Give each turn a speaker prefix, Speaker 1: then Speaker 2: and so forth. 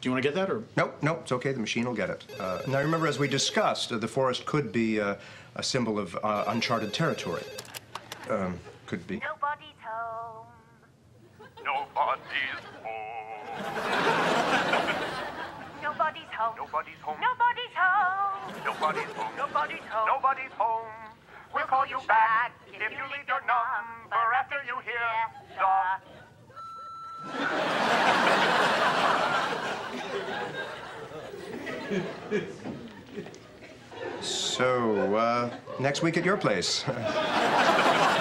Speaker 1: Do you want to get that, or?
Speaker 2: Nope, it's okay. The machine will get it. Now, remember, as we discussed, the forest could be a symbol of uncharted territory. Could be.
Speaker 3: Nobody's home.
Speaker 4: Nobody's home.
Speaker 3: Nobody's home.
Speaker 4: Nobody's home.
Speaker 3: Nobody's home.
Speaker 4: Nobody's home.
Speaker 3: Nobody's home.
Speaker 4: Nobody's home. We'll call you back if you leave your number after you hear
Speaker 2: So, next week at your place.